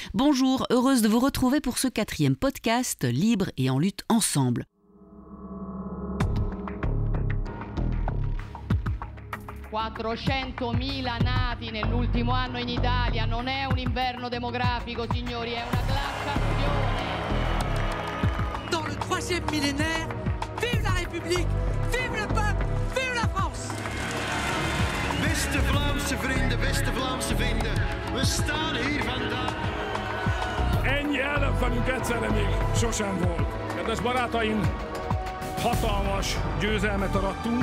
Bonjour, heureuse de vous retrouver pour ce 4e podcast Libre et en lutte ensemble. «400.000 nati nell'ultimo anno in Italia, non è un inverno demografico, signori, è una glaciazione». Dans le 3e millénaire, vive la République, vive le peuple, vive la France. Beste Vlaamse vrienden, we staan hier vandaag. Ennyi elem velünk egyszerre még sosem volt. Kedves barátaim, hatalmas győzelmet arattunk.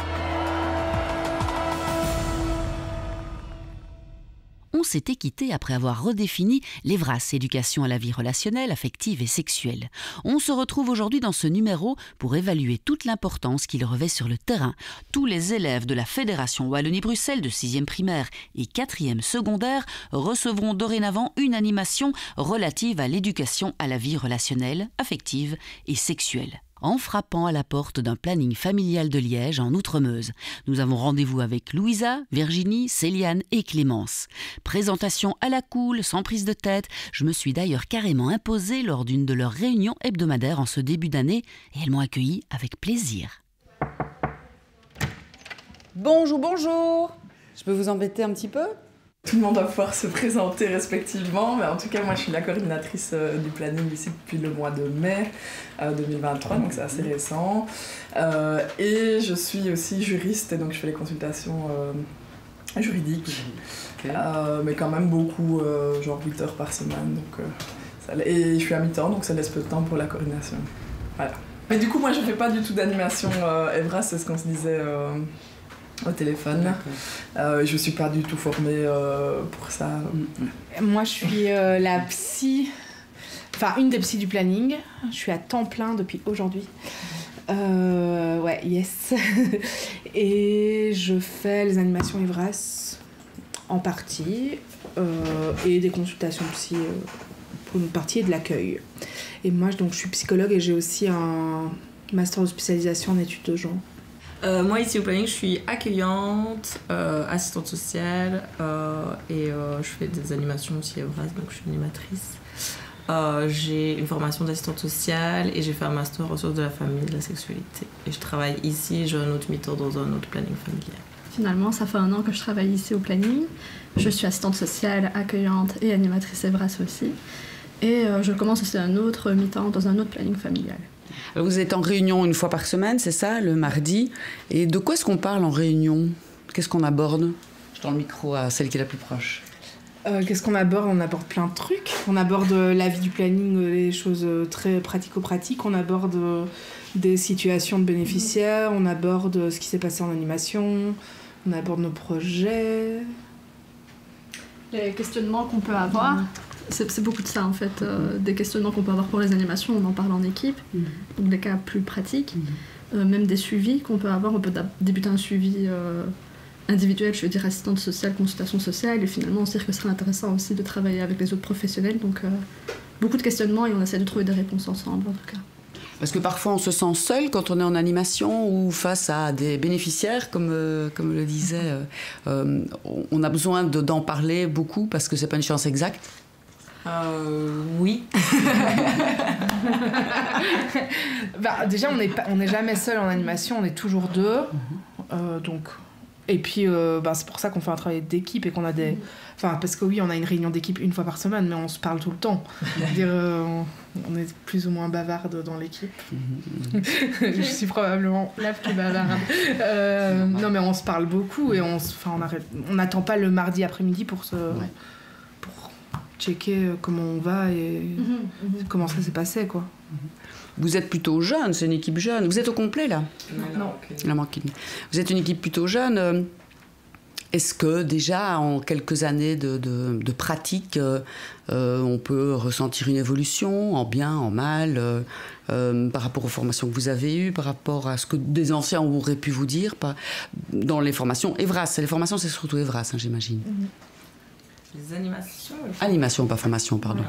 On s'était quitté après avoir redéfini l'EVRAS, éducation à la vie relationnelle, affective et sexuelle. On se retrouve aujourd'hui dans ce numéro pour évaluer toute l'importance qu'il revêt sur le terrain. Tous les élèves de la Fédération Wallonie-Bruxelles de 6e primaire et 4e secondaire recevront dorénavant une animation relative à l'éducation à la vie relationnelle, affective et sexuelle, en frappant à la porte d'un planning familial de Liège en Outremeuse. Nous avons rendez-vous avec Louisa, Virginie, Céliane et Clémence. Présentation à la cool, sans prise de tête. Je me suis d'ailleurs carrément imposée lors d'une de leurs réunions hebdomadaires en ce début d'année et elles m'ont accueillie avec plaisir. Bonjour, bonjour. Je peux vous embêter un petit peu ? Tout le monde va pouvoir se présenter respectivement, mais en tout cas moi je suis la coordinatrice du planning ici depuis le mois de mai 2023, donc c'est assez récent. Et je suis aussi juriste, et donc je fais les consultations juridiques, okay. Mais quand même beaucoup, genre 8 heures par semaine. Donc, et je suis à mi-temps, donc ça laisse peu de temps pour la coordination. Voilà. Mais du coup moi je fais pas du tout d'animation EVRAS, c'est ce qu'on se disait au téléphone. Je suis pas du tout formée pour ça. Moi je suis la psy, enfin une des psys du planning. Je suis à temps plein depuis aujourd'hui. Ouais, yes. Et je fais les animations EVRAS en partie et des consultations psy pour une partie et de l'accueil. Et moi donc je suis psychologue et j'ai aussi un master de spécialisation en études de genre. Moi ici au planning je suis accueillante, assistante sociale et je fais des animations aussi à EVRAS, donc je suis animatrice. J'ai une formation d'assistante sociale et j'ai fait un master en ressources de la famille et de la sexualité. Et je travaille ici, j'ai un autre mi-temps dans un autre planning familial. Finalement ça fait 1 an que je travaille ici au planning. Je suis assistante sociale, accueillante et animatrice EVRAS aussi. Et je commence aussi un autre mi-temps dans un autre planning familial. Vous êtes en réunion une fois par semaine, c'est ça, le mardi. Et de quoi est-ce qu'on parle en réunion ? Qu'est-ce qu'on aborde ? Je tends le micro à celle qui est la plus proche. Qu'est-ce qu'on aborde ? On aborde plein de trucs. On aborde la vie du planning, les choses très pratico-pratiques. On aborde des situations de bénéficiaires. On aborde ce qui s'est passé en animation. On aborde nos projets. Les questionnements qu'on peut avoir. C'est beaucoup de ça en fait, des questionnements qu'on peut avoir pour les animations, on en parle en équipe, donc des cas plus pratiques, même des suivis qu'on peut avoir, on peut débuter un suivi individuel, je veux dire assistante sociale, consultation sociale, et finalement on se dit que ce serait intéressant aussi de travailler avec les autres professionnels, donc beaucoup de questionnements et on essaie de trouver des réponses ensemble en tout cas. Parce que parfois on se sent seul quand on est en animation ou face à des bénéficiaires, comme le disait, on a besoin d'en parler beaucoup parce que c'est pas une science exacte. Oui. Bah, déjà, on n'est jamais seul en animation, on est toujours deux. Donc... Et puis, c'est pour ça qu'on fait un travail d'équipe et qu'on a des... Enfin, parce que oui, on a une réunion d'équipe une fois par semaine, mais on se parle tout le temps. On est plus ou moins bavarde dans l'équipe. Je suis probablement la plus bavarde. Non, mais on se parle beaucoup et on n'attend pas le mardi après-midi pour checker comment on va et comment ça s'est passé, quoi. Vous êtes plutôt jeune, c'est une équipe jeune. Vous êtes au complet, là ? Non. Vous êtes une équipe plutôt jeune. Est-ce que déjà, en quelques années de pratique, on peut ressentir une évolution, en bien, en mal, par rapport aux formations que vous avez eues, par rapport à ce que des anciens auraient pu vous dire dans les formations EVRAS. Les formations, c'est surtout EVRAS, j'imagine. Les animations. Animation, pas formation, pardon.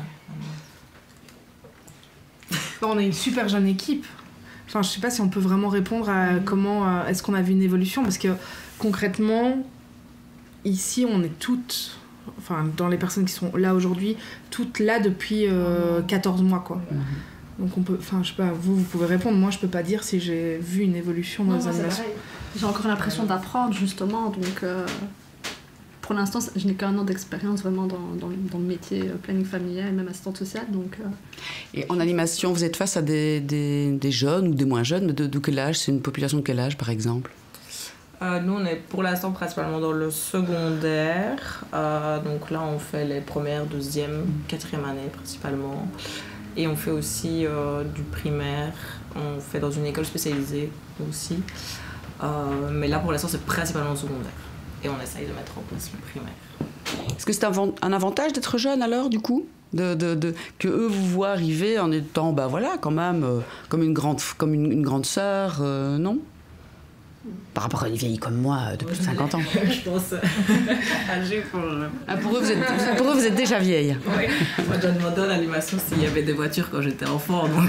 On a une super jeune équipe. Enfin, je sais pas si on peut vraiment répondre à comment est-ce qu'on a vu une évolution, parce que concrètement, ici, on est toutes enfin dans les personnes qui sont là aujourd'hui, toutes là depuis 14 mois quoi. Donc on peut, enfin je sais pas, vous pouvez répondre, moi je peux pas dire si j'ai vu une évolution dans les animations. J'ai encore l'impression d'apprendre justement, donc pour l'instant je n'ai qu'un an d'expérience vraiment dans le métier planning familial et même assistante sociale. Donc, Et en animation, vous êtes face à des jeunes ou des moins jeunes, mais de quel âge? C'est une population de quel âge par exemple? Nous, on est pour l'instant principalement dans le secondaire. Donc là, on fait les premières, deuxième, quatrième années principalement. Et on fait aussi du primaire. On fait dans une école spécialisée aussi. Mais là, pour l'instant, c'est principalement le secondaire. Et on essaye de mettre en place le primaire. Est-ce que c'est un avantage d'être jeune alors, du coup? Que eux vous voient arriver en étant, bah voilà, quand même, comme une grande sœur, non? Par rapport à une vieille comme moi de plus de 50 ans. Je pense âgée pour... pour eux, vous êtes déjà vieille. Oui. Moi, je demandais en animation s'il y avait des voitures quand j'étais enfant. Donc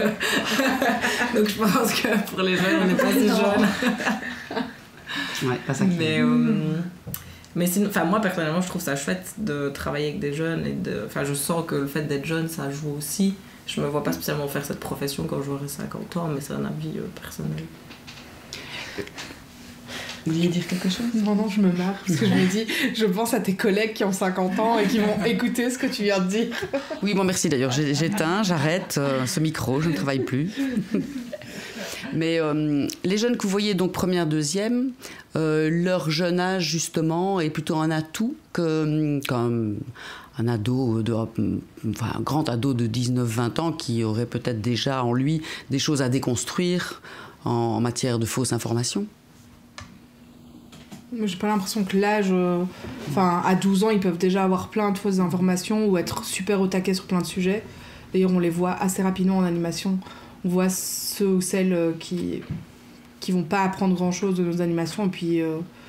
je pense que pour les jeunes, on n'est pas si jeunes. Ouais, pas ça qui... Mais sinon, moi, personnellement, je trouve ça chouette de travailler avec des jeunes. Je sens que le fait d'être jeune, ça joue aussi. Je me vois pas spécialement faire cette profession quand j'aurai 50 ans, mais c'est un avis personnel. Vous vouliez dire quelque chose? Non, je me marre parce que je me dis, je pense à tes collègues qui ont 50 ans et qui vont écouter ce que tu viens de dire. Oui, bon, merci d'ailleurs. J'éteins, j'arrête ce micro, je ne travaille plus. Mais les jeunes que vous voyez donc première, deuxième, leur jeune âge justement est plutôt un atout qu'un ado, un grand ado de 19-20 ans qui aurait peut-être déjà en lui des choses à déconstruire en matière de fausses informations. J'ai pas l'impression que l'âge... à 12 ans, ils peuvent déjà avoir plein de fausses informations ou être super au taquet sur plein de sujets. D'ailleurs, on les voit assez rapidement en animation. On voit ceux ou celles qui vont pas apprendre grand-chose de nos animations et puis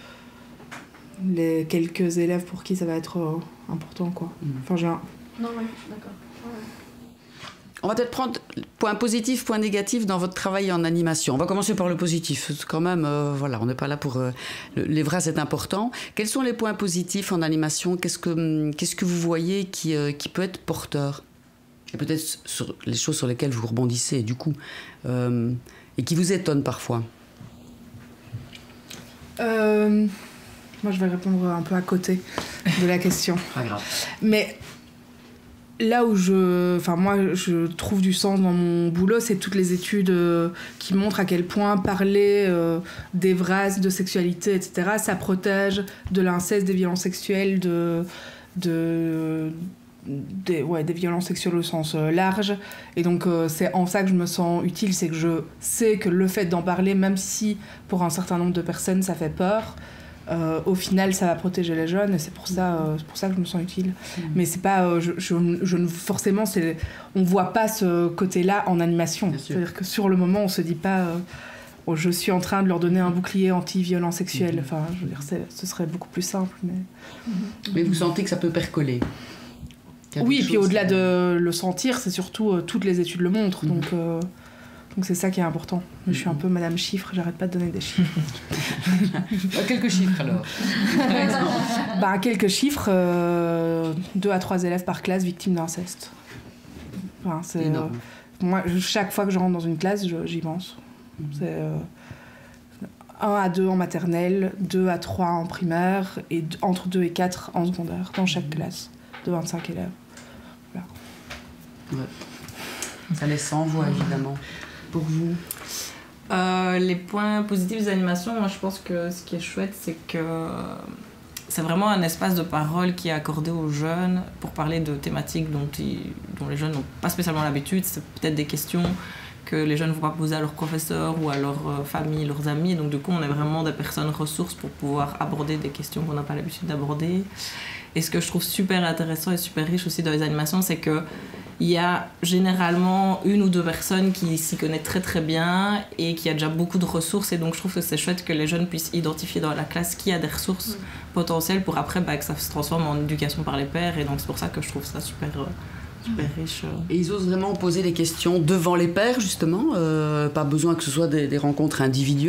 les quelques élèves pour qui ça va être important, quoi. Non, ouais, je suis d'accord. Ouais. On va peut-être prendre point positif, point négatif dans votre travail en animation. On va commencer par le positif. Quand même, on n'est pas là pour... les vrais, c'est important. Quels sont les points positifs en animation? Qu'est-ce que vous voyez qui peut être porteur? Et peut-être sur les choses sur lesquelles vous rebondissez, du coup, et qui vous étonnent parfois. Moi, je vais répondre un peu à côté de la question. Pas grave. Mais... là où je trouve du sens dans mon boulot, c'est toutes les études qui montrent à quel point parler des VRAS, de sexualité, etc., ça protège de l'inceste, des violences sexuelles, des violences sexuelles au sens large. Et donc c'est en ça que je me sens utile, c'est que je sais que le fait d'en parler, même si pour un certain nombre de personnes ça fait peur, au final ça va protéger les jeunes et c'est pour ça que je me sens utile. Mais c'est pas forcément on voit pas ce côté-là en animation. C'est-à-dire que sur le moment on se dit pas je suis en train de leur donner un bouclier anti-violence sexuelle. Enfin, je veux dire, ce serait beaucoup plus simple. Mais vous sentez que ça peut percoler? Oui, et puis au-delà de le sentir, c'est surtout toutes les études le montrent. Donc c'est ça qui est important. Je suis un peu madame chiffre, j'arrête pas de donner des chiffres. Quelques chiffres alors. Quelques chiffres, 2 à 3 élèves par classe victimes d'inceste. C'est énorme. Moi, chaque fois que je rentre dans une classe, j'y pense. C'est 1 à 2 en maternelle, 2 à 3 en primaire et entre 2 et 4 en secondaire, dans chaque classe de 25 élèves. Voilà. Ouais. Ça laisse sans voix, évidemment. Pour vous? Les points positifs des animations, moi je pense que ce qui est chouette, c'est que c'est vraiment un espace de parole qui est accordé aux jeunes pour parler de thématiques dont les jeunes n'ont pas spécialement l'habitude. C'est peut-être des questions que les jeunes ne vont pas poser à leurs professeurs ou à leur famille, leurs amis. Donc du coup, on est vraiment des personnes ressources pour pouvoir aborder des questions qu'on n'a pas l'habitude d'aborder. Et ce que je trouve super intéressant et super riche aussi dans les animations, c'est que il y a généralement 1 ou 2 personnes qui s'y connaissent très très bien et qui a déjà beaucoup de ressources. Et donc je trouve que c'est chouette que les jeunes puissent identifier dans la classe qui a des ressources potentielles pour après que ça se transforme en éducation par les pairs. Et donc c'est pour ça que je trouve ça super riche. Et ils osent vraiment poser les questions devant les pairs, justement. Pas besoin que ce soit des rencontres individuelles.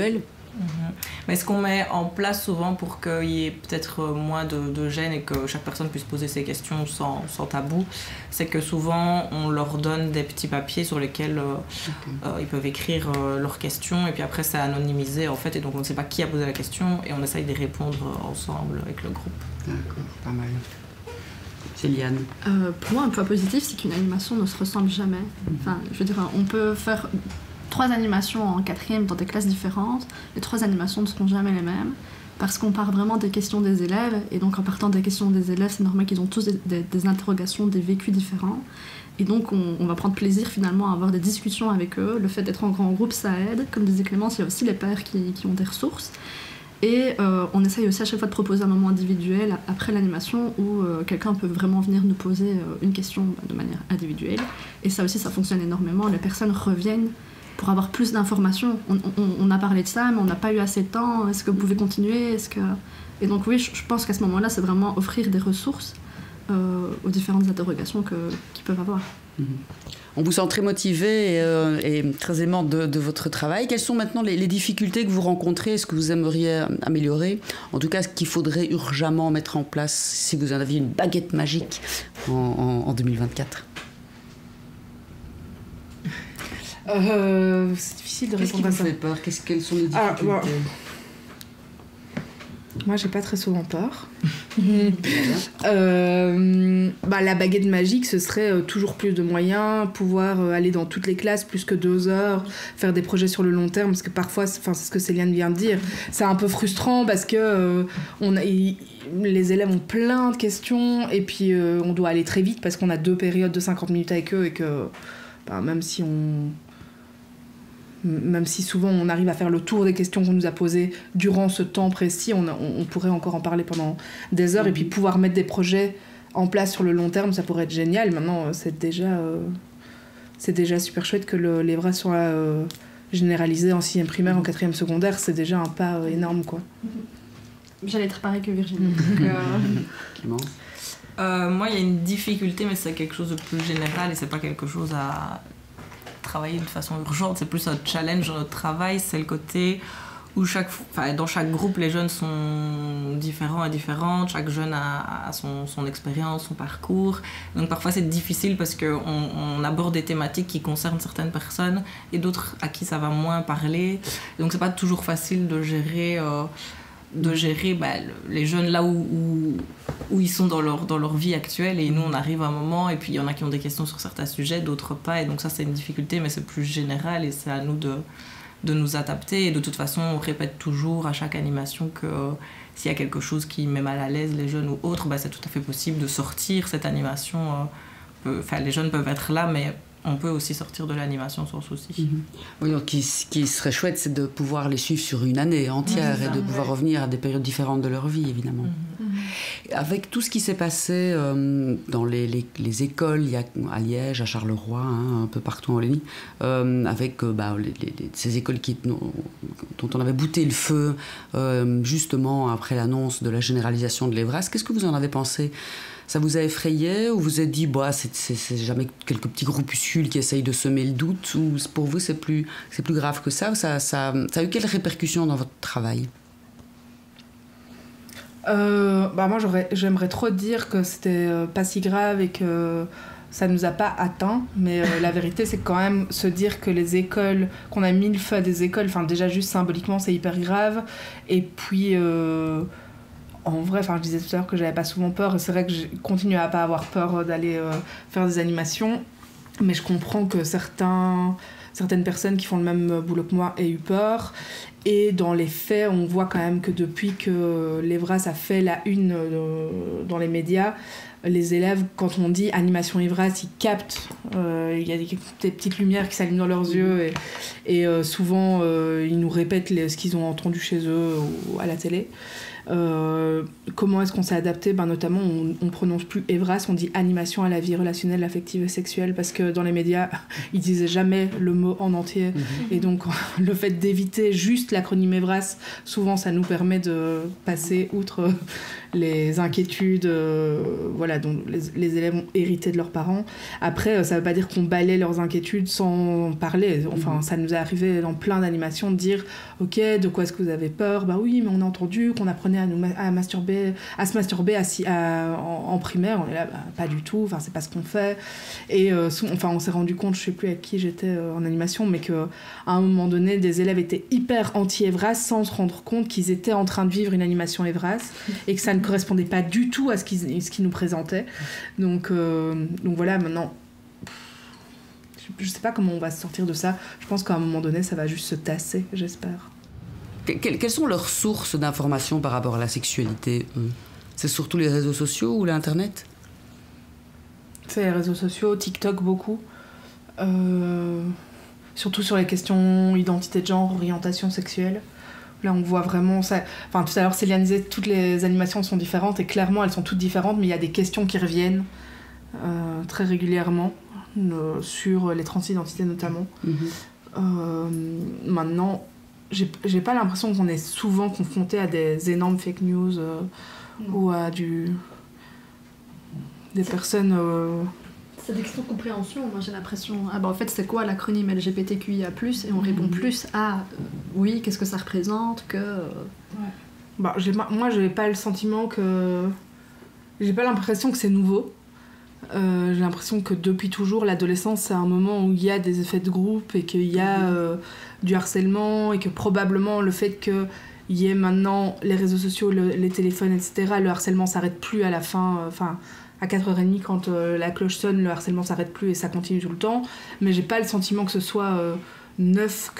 Mais ce qu'on met en place souvent pour qu'il y ait peut-être moins de gêne et que chaque personne puisse poser ses questions sans tabou, c'est que souvent on leur donne des petits papiers sur lesquels ils peuvent écrire leurs questions et puis après c'est anonymisé en fait et donc on ne sait pas qui a posé la question et on essaye de répondre ensemble avec le groupe. D'accord, pas mal. Céliane. Pour moi un point positif c'est qu'une animation ne se ressemble jamais. Enfin, je veux dire, on peut faire 3 animations en 4e dans des classes différentes, les 3 animations ne seront jamais les mêmes, parce qu'on part vraiment des questions des élèves, et donc en partant des questions des élèves, c'est normal qu'ils ont tous des interrogations, des vécus différents, et donc on va prendre plaisir finalement à avoir des discussions avec eux. Le fait d'être en grand groupe, ça aide. Comme disait Clémence, il y a aussi les pairs qui ont des ressources, et on essaye aussi à chaque fois de proposer un moment individuel après l'animation où quelqu'un peut vraiment venir nous poser une question de manière individuelle, et ça aussi ça fonctionne énormément, les personnes reviennent pour avoir plus d'informations. On a parlé de ça, mais on n'a pas eu assez de temps. Est-ce que vous pouvez continuer? Et donc oui, je pense qu'à ce moment-là, c'est vraiment offrir des ressources aux différentes interrogations qu'ils peuvent avoir. On vous sent très motivé et très aimant de votre travail. Quelles sont maintenant les difficultés que vous rencontrez? Est-ce que vous aimeriez améliorer? En tout cas, ce qu'il faudrait urgemment mettre en place si vous en aviez une baguette magique en 2024? C'est difficile de répondre à ça. Qu'est-ce qui vous fait peur? Quelles sont les difficultés? Moi, j'ai pas très souvent peur. La baguette magique, ce serait toujours plus de moyens, pouvoir aller dans toutes les classes plus que 2 heures, faire des projets sur le long terme, parce que parfois, c'est ce que Céliane vient de dire, c'est un peu frustrant parce que les élèves ont plein de questions et puis on doit aller très vite parce qu'on a 2 périodes de 50 minutes avec eux et que même si souvent on arrive à faire le tour des questions qu'on nous a posées durant ce temps précis, on pourrait encore en parler pendant des heures et puis pouvoir mettre des projets en place sur le long terme, ça pourrait être génial. Maintenant, c'est déjà super chouette que l'EVRA soit généralisé en 6e primaire, en 4e secondaire, c'est déjà un pas énorme, quoi. J'allais être pareil que Virginie. Moi, il y a une difficulté, mais c'est quelque chose de plus général et c'est pas quelque chose à travailler de façon urgente, c'est plus un challenge dans notre travail, c'est le côté où dans chaque groupe, les jeunes sont différents et différentes, chaque jeune a son expérience, son parcours, donc parfois c'est difficile parce qu'on aborde des thématiques qui concernent certaines personnes et d'autres à qui ça va moins parler, donc c'est pas toujours facile de gérer les jeunes là où ils sont dans leur vie actuelle et nous on arrive à un moment et puis il y en a qui ont des questions sur certains sujets, d'autres pas et donc ça c'est une difficulté mais c'est plus général et c'est à nous de nous adapter et de toute façon on répète toujours à chaque animation que s'il y a quelque chose qui met mal à l'aise les jeunes ou autres, c'est tout à fait possible de sortir cette animation, les jeunes peuvent être là mais on peut aussi sortir de l'animation sans souci. Oui, donc ce qui serait chouette, c'est de pouvoir les suivre sur une année entière et de pouvoir revenir à des périodes différentes de leur vie, évidemment. Avec tout ce qui s'est passé dans les écoles, il y a à Liège, à Charleroi, un peu partout en Wallonie, avec ces écoles dont on avait bouté le feu justement après l'annonce de la généralisation de l'EVRAS, qu'est-ce que vous en avez pensé? Ça vous a effrayé ou vous êtes dit c'est jamais quelques petits groupuscules qui essayent de semer le doute, ou pour vous c'est plus grave que ça, ou ça a eu quelles répercussions dans votre travail? Moi j'aimerais trop dire que c'était pas si grave et que ça nous a pas atteint, mais la vérité c'est quand même se dire que les écoles, qu'on a mis le feu à des écoles, déjà juste symboliquement c'est hyper grave, et puis en vrai, je disais tout à l'heure que j'avais pas souvent peur, et c'est vrai que je continue à pas avoir peur d'aller faire des animations, mais je comprends que certaines personnes qui font le même boulot que moi aient eu peur, et dans les faits, on voit quand même que depuis que l'EVRAS a fait la une dans les médias, les élèves, quand on dit animation EVRAS, ils captent, il y a des petites lumières qui s'allument dans leurs yeux, et souvent ils nous répètent ce qu'ils ont entendu chez eux ou à la télé. Comment est-ce qu'on s'est adapté? Notamment on prononce plus EVRAS, on dit animation à la vie relationnelle, affective et sexuelle, parce que dans les médias ils disaient jamais le mot en entier, et donc le fait d'éviter juste l'acronyme EVRAS, souvent ça nous permet de passer outre les inquiétudes voilà, dont les élèves ont hérité de leurs parents. Après, ça veut pas dire qu'on balaie leurs inquiétudes sans parler. Enfin, ça nous est arrivé dans plein d'animations de dire « Ok, de quoi est-ce que vous avez peur ? Bah oui, mais on a entendu qu'on apprenait à se masturber en primaire. » On est là, bah, pas du tout, enfin, c'est pas ce qu'on fait. Et on s'est rendu compte, je sais plus avec qui j'étais en animation, mais qu'à un moment donné, des élèves étaient hyper anti-Evras sans se rendre compte qu'ils étaient en train de vivre une animation Evras et que ça ne correspondait pas du tout à ce qu'ils nous présentaient. Donc voilà, maintenant, je sais pas comment on va se sortir de ça. Je pense qu'à un moment donné, ça va juste se tasser, j'espère. Quelles sont leurs sources d'informations par rapport à la sexualité, eux ? C'est surtout les réseaux sociaux ou l'Internet ? C'est les réseaux sociaux, TikTok beaucoup. Surtout sur les questions identité de genre, orientation sexuelle. Là, on voit vraiment ça. Enfin, tout à l'heure, Céliane disait toutes les animations sont différentes, et clairement, elles sont toutes différentes, mais il y a des questions qui reviennent très régulièrement, sur les transidentités notamment. Maintenant, j'ai pas l'impression qu'on est souvent confronté à des énormes fake news ou à des personnes... C'est des questions de compréhension, moi j'ai l'impression. Ah bah en fait c'est quoi l'acronyme LGBTQIA+, et on répond plus à oui, qu'est-ce que ça représente que... Ouais. Bah, moi j'ai pas le sentiment que... J'ai pas l'impression que c'est nouveau. J'ai l'impression que depuis toujours l'adolescence c'est un moment où il y a des effets de groupe et qu'il y a du harcèlement, et que probablement le fait qu'il y ait maintenant les réseaux sociaux, les téléphones, etc., le harcèlement s'arrête plus à la fin... à 4h30 quand la cloche sonne, le harcèlement s'arrête plus et ça continue tout le temps. Mais j'ai pas le sentiment que ce soit neuf,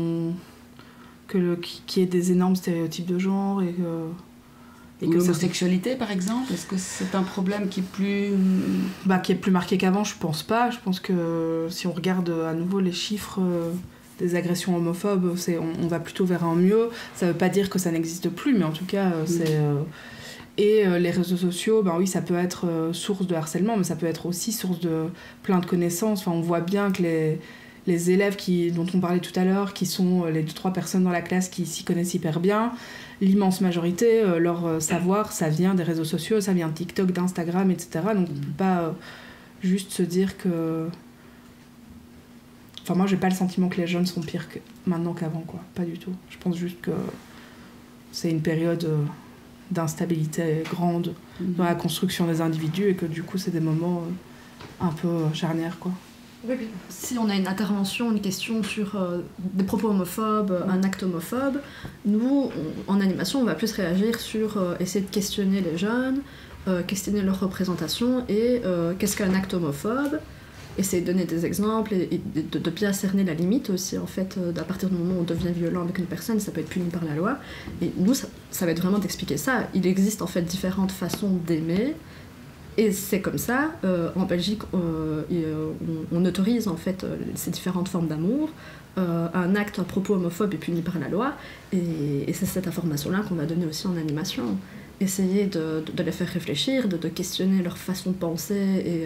qu'il y ait des énormes stéréotypes de genre et que l'homosexualité par exemple, est-ce que c'est un problème qui est plus... qui est plus marqué qu'avant, je pense pas. Je pense que si on regarde à nouveau les chiffres des agressions homophobes, on va plutôt vers un mieux. Ça veut pas dire que ça n'existe plus, mais en tout cas c'est... Et les réseaux sociaux, ben oui, ça peut être source de harcèlement, mais ça peut être aussi source de plein de connaissances. Enfin, on voit bien que les élèves dont on parlait tout à l'heure, qui sont les 2-3 personnes dans la classe qui s'y connaissent hyper bien, l'immense majorité, leur savoir, ça vient des réseaux sociaux, ça vient de TikTok, d'Instagram, etc. Donc on ne peut pas juste se dire que... Enfin, moi, j'ai pas le sentiment que les jeunes sont pires maintenant qu'avant, quoi. Pas du tout. Je pense juste que c'est une période... d'instabilité grande dans la construction des individus, et que du coup c'est des moments un peu charnières, quoi. Oui, si on a une intervention, une question sur des propos homophobes, un acte homophobe, nous, en animation, on va plus réagir sur essayer de questionner les jeunes, questionner leur représentation et qu'est-ce qu'un acte homophobe, essayer de donner des exemples et de bien cerner la limite aussi, en fait, à partir du moment où on devient violent avec une personne, ça peut être puni par la loi. Et nous, ça va être vraiment d'expliquer ça. Il existe en fait différentes façons d'aimer, et c'est comme ça. En Belgique, on autorise en fait ces différentes formes d'amour. Un acte, un propos homophobe est puni par la loi, et c'est cette information-là qu'on va donner aussi en animation. Essayer de les faire réfléchir, de questionner leur façon de penser,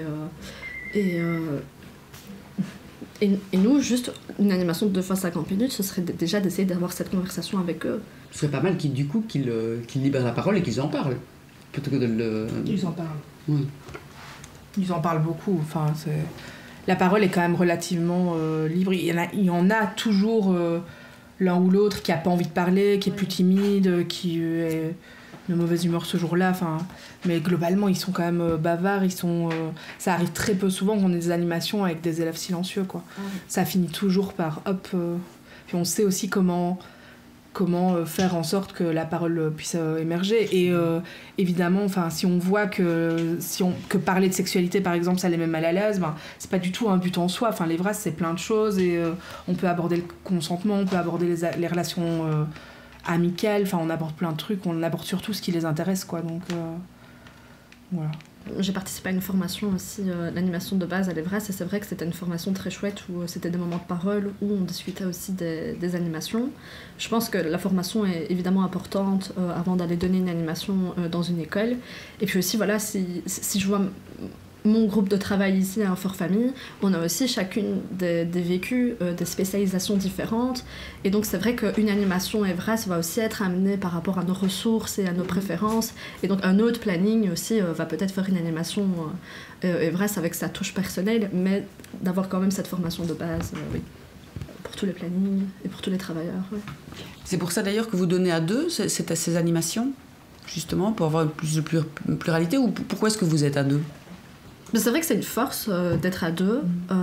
et nous, juste une animation de 2 fois 50 minutes, ce serait déjà d'essayer d'avoir cette conversation avec eux. Ce serait pas mal qu'ils libèrent la parole et qu'ils en parlent, plutôt que de le... Ils en parlent. Oui. Ils en parlent beaucoup. Enfin, la parole est quand même relativement libre. Il y en a toujours l'un ou l'autre qui a pas envie de parler, qui est plus timide, qui est de mauvaise humeur ce jour-là. Enfin, mais globalement, ils sont quand même bavards. Ça arrive très peu souvent qu'on ait des animations avec des élèves silencieux, quoi. Ça finit toujours par hop. Puis on sait aussi comment faire en sorte que la parole puisse émerger. Et évidemment, enfin, si on voit que parler de sexualité, par exemple, ça les met mal à l'aise, c'est pas du tout un but en soi. Enfin, l'Evras, c'est plein de choses, et on peut aborder le consentement, on peut aborder les relations amicales, enfin, on aborde plein de trucs, on aborde surtout ce qui les intéresse, quoi. Donc, voilà. J'ai participé à une formation aussi, l'animation de base à l'Evras, et c'est vrai que c'était une formation très chouette où c'était des moments de parole, où on discutait aussi des animations. Je pense que la formation est évidemment importante avant d'aller donner une animation dans une école. Et puis aussi, voilà, si je vois mon groupe de travail ici à Fort Famille, on a aussi chacune des vécus, des spécialisations différentes. Et donc c'est vrai qu'une animation EVRAS va aussi être amenée par rapport à nos ressources et à nos préférences. Et donc un autre planning aussi va peut-être faire une animation EVRAS avec sa touche personnelle, mais d'avoir quand même cette formation de base, oui, pour tous les plannings et pour tous les travailleurs. Oui. C'est pour ça d'ailleurs que vous donnez à deux ces animations, justement, pour avoir plus de pluralité, ou pourquoi est-ce que vous êtes à deux? C'est vrai que c'est une force d'être à deux.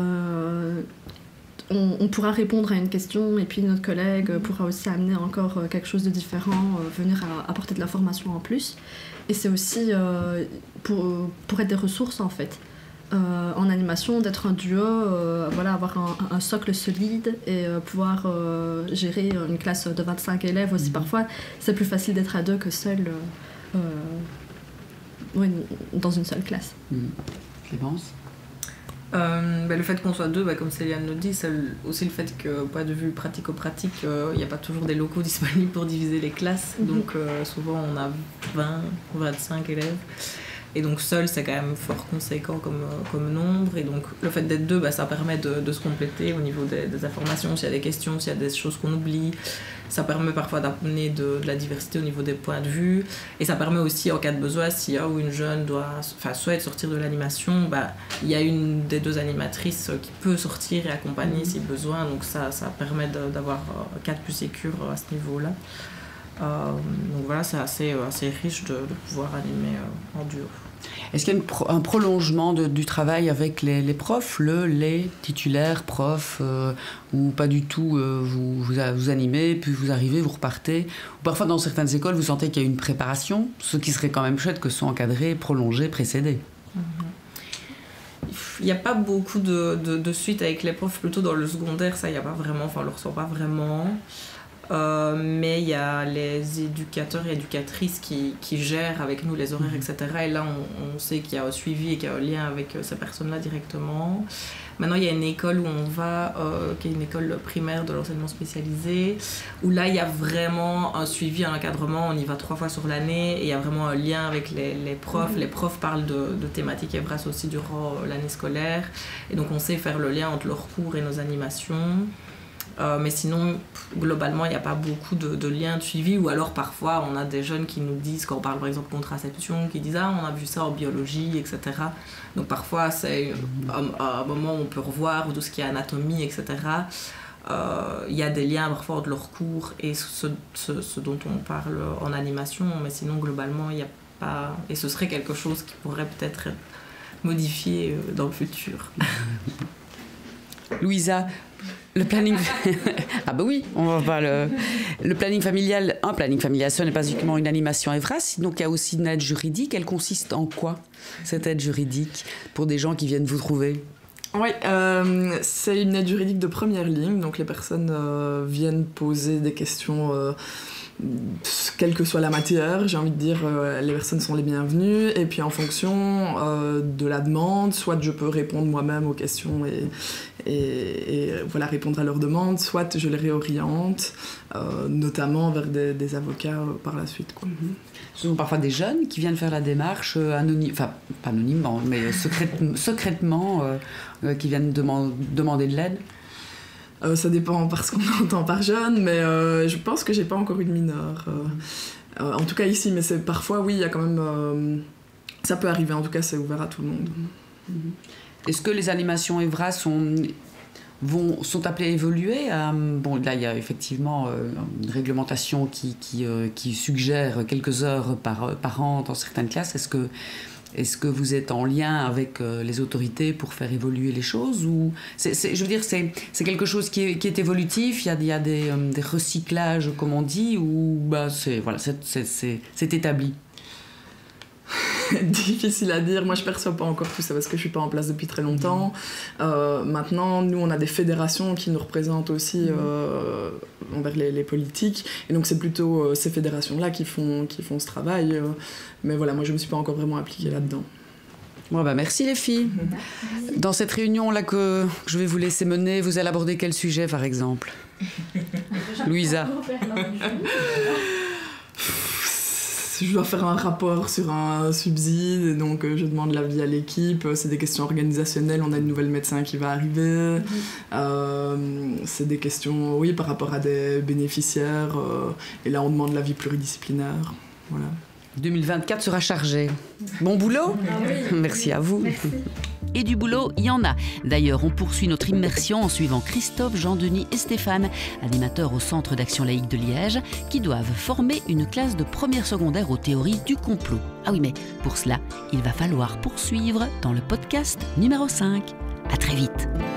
On pourra répondre à une question et puis notre collègue pourra aussi amener encore quelque chose de différent, venir apporter de l'information en plus. Et c'est aussi pour être des ressources en fait. En animation, d'être un duo, voilà, avoir un socle solide et pouvoir gérer une classe de 25 élèves aussi. Parfois, c'est plus facile d'être à deux que seul dans une seule classe. Clémence? Le fait qu'on soit deux, comme Céliane le dit, c'est aussi le fait que, point de vue pratico-pratique, il n'y a pas toujours des locaux disponibles pour diviser les classes. Donc souvent on a 20 ou 25 élèves. Et donc seul, c'est quand même fort conséquent comme nombre. Et donc le fait d'être deux, ça permet de se compléter au niveau des informations, s'il y a des questions, s'il y a des choses qu'on oublie. Ça permet parfois d'amener de la diversité au niveau des points de vue. Et ça permet aussi, en cas de besoin, si un ou une jeune souhaite sortir de l'animation, il y a une des deux animatrices qui peut sortir et accompagner si besoin. Donc ça permet d'avoir 4 plus sécures à ce niveau-là. Donc voilà, c'est assez riche de pouvoir animer en duo. Est-ce qu'il y a un prolongement du travail avec les profs, les titulaires profs, ou pas du tout, vous animez, puis vous arrivez, vous repartez, ou parfois dans certaines écoles, vous sentez qu'il y a une préparation, ce qui serait quand même chouette que ce soit encadré, prolongé, précédé. Il n'y a pas beaucoup de suite avec les profs, plutôt dans le secondaire, ça, il n'y a pas vraiment, on ne le ressent pas vraiment. Mais il y a les éducateurs et éducatrices qui gèrent avec nous les horaires, etc. Et là, on sait qu'il y a un suivi et qu'il y a un lien avec ces personnes-là directement. Maintenant, il y a une école où on va, qui est une école primaire de l'enseignement spécialisé, où là, il y a vraiment un suivi, un encadrement. On y va 3 fois sur l'année et il y a vraiment un lien avec les profs. Les profs parlent de thématiques EVRAS aussi durant l'année scolaire. Et donc, on sait faire le lien entre leurs cours et nos animations. Mais sinon, globalement, il n'y a pas beaucoup de liens de suivi, ou alors parfois on a des jeunes qui nous disent, quand on parle par exemple contraception, qui disent on a vu ça en biologie, etc. Donc parfois c'est un moment où on peut revoir tout ce qui est anatomie, etc. Il y a des liens parfois entre leurs cours et ce dont on parle en animation, mais sinon globalement il n'y a pas, et ce serait quelque chose qui pourrait peut-être être modifié dans le futur. Louisa, le planning... Ah bah oui, on va voir le planning familial. Un planning familial, ce n'est pas uniquement une animation EVRAS, donc il y a aussi une aide juridique. Elle consiste en quoi, cette aide juridique, pour des gens qui viennent vous trouver? Oui, c'est une aide juridique de première ligne, donc les personnes viennent poser des questions... quelle que soit la matière, j'ai envie de dire, les personnes sont les bienvenues, et puis en fonction de la demande, soit je peux répondre moi-même aux questions et voilà, répondre à leurs demandes, soit je les réoriente, notamment vers des avocats par la suite, quoi. Ce sont parfois des jeunes qui viennent faire la démarche enfin pas anonymement, mais secrètement, qui viennent demander de l'aide. Ça dépend par ce qu'on entend par jeune, mais je pense que j'ai pas encore eu de mineur. En tout cas ici, mais c'est parfois, oui, il y a quand même... ça peut arriver, en tout cas, c'est ouvert à tout le monde. Est-ce que les animations EVRAS sont appelées à évoluer? Bon, là, il y a effectivement une réglementation qui suggère quelques heures par an dans certaines classes. Est-ce que vous êtes en lien avec les autorités pour faire évoluer les choses, ou je veux dire, c'est quelque chose qui est évolutif, il y a des recyclages, comme on dit, ou c'est établi? Difficile à dire, moi je perçois pas encore tout ça parce que je suis pas en place depuis très longtemps. Maintenant, nous on a des fédérations qui nous représentent aussi envers les politiques, et donc c'est plutôt ces fédérations-là qui font ce travail, mais voilà, moi je me suis pas encore vraiment impliquée là-dedans. Bon, merci les filles. Dans cette réunion-là que je vais vous laisser mener, vous allez aborder quel sujet par exemple? je dois faire un rapport sur un subside, et donc je demande l'avis à l'équipe. C'est des questions organisationnelles, on a une nouvelle médecin qui va arriver. C'est des questions, oui, par rapport à des bénéficiaires. Et là, on demande l'avis pluridisciplinaire. Voilà. 2024 sera chargé. Bon boulot. Merci à vous. Merci. Et du boulot, il y en a. D'ailleurs, on poursuit notre immersion en suivant Christophe, Jean-Denis et Stéphane, animateurs au Centre d'Action Laïque de Liège, qui doivent former une classe de première secondaire aux théories du complot. Ah oui, mais pour cela, il va falloir poursuivre dans le podcast numéro 5. À très vite.